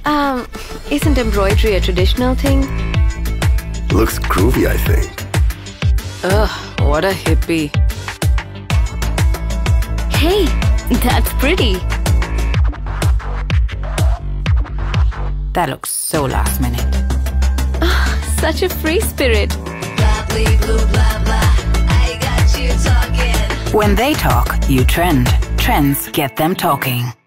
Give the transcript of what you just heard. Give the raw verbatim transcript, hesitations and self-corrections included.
Um, isn't embroidery a traditional thing? Looks groovy, I think. Ugh, what a hippie. Hey, that's pretty. That looks so last minute. Oh, such a free spirit. Blah, blee, blue, blah, blah. I got you talking. When they talk, you trend. Trends get them talking.